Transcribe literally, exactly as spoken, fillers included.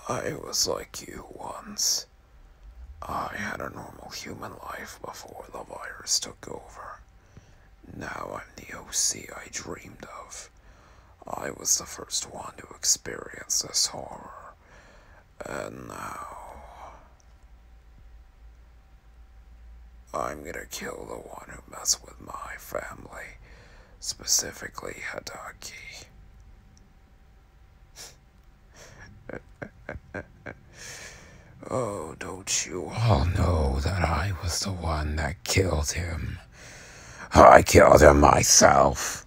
I was like you once. I had a normal human life before the virus took over. Now I'm the O C I dreamed of. I was the first one to experience this horror. And now I'm gonna kill the one who messed with my family, specifically Hidaki. Oh, don't you all know that I was the one that killed him? I killed him myself.